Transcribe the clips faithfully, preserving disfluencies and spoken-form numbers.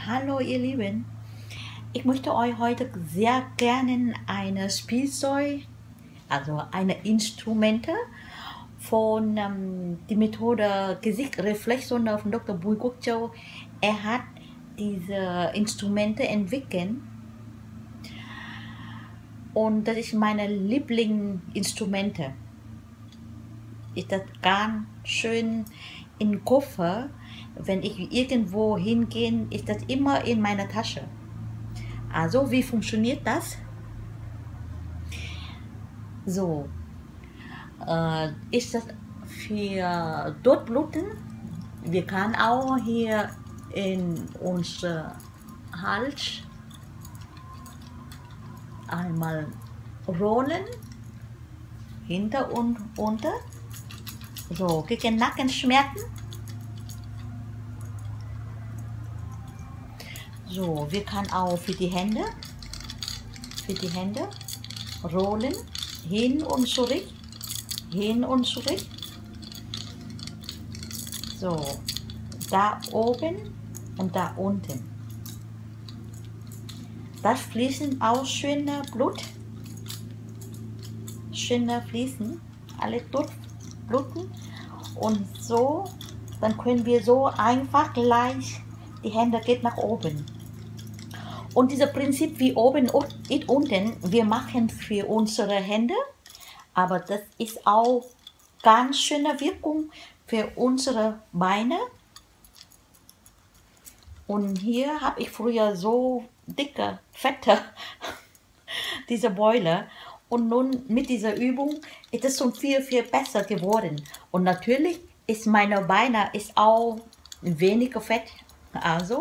Hallo ihr Lieben, ich möchte euch heute sehr gerne eine Spielzeug, also eine Instrumente von ähm, die Methode Gesichtreflexsonde von Doktor Bui Quốc Châu. Er hat diese Instrumente entwickelt und das ist meine Lieblingsinstrumente. Ist das ganz schön im Koffer. Wenn ich irgendwo hingehe, ist das immer in meiner Tasche. Also, wie funktioniert das? So, äh, ist das für Todbluten? Wir können auch hier in unser Hals einmal rollen, hinter und unter. So, gegen Nackenschmerzen. So, wir können auch für die Hände, für die Hände rollen, hin und zurück, hin und zurück. So, da oben und da unten. Das fließen auch schöne Blut, schöne fließen, alle durchbluten und so, dann können wir so einfach gleich, die Hände geht nach oben. Und dieses Prinzip wie oben und unten, wir machen für unsere Hände, aber das ist auch ganz schöne Wirkung für unsere Beine. Und hier habe ich früher so dicke, fette, diese Beule. Und nun mit dieser Übung ist es schon viel, viel besser geworden. Und natürlich ist meine Beine ist auch weniger fett. Also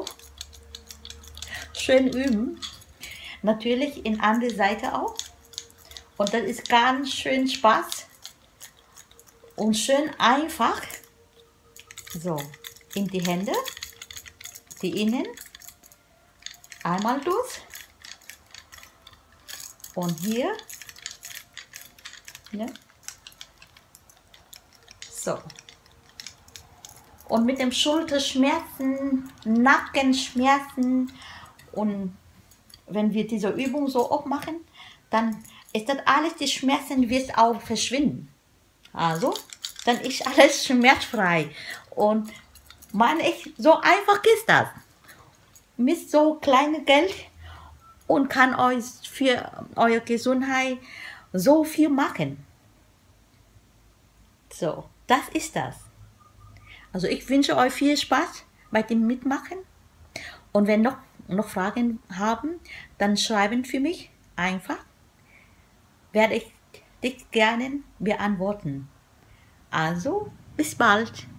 schön üben. Natürlich in andere Seite auch. Und das ist ganz schön Spaß. Und schön einfach. So, in die Hände. Die Innen. Einmal durch. Und hier. Ja. So. Und mit dem Schulterschmerzen, Nackenschmerzen und wenn wir diese Übung so auch machen, dann ist das alles, die Schmerzen wird auch verschwinden. Also, dann ist alles schmerzfrei. Und man, ich, so einfach ist das. Mit so kleinem Geld und kann euch für eure Gesundheit so viel machen. So, das ist das. Also ich wünsche euch viel Spaß bei dem Mitmachen. Und wenn noch, noch Fragen haben, dann schreiben für mich einfach. Werde ich dich gerne beantworten. Also, bis bald.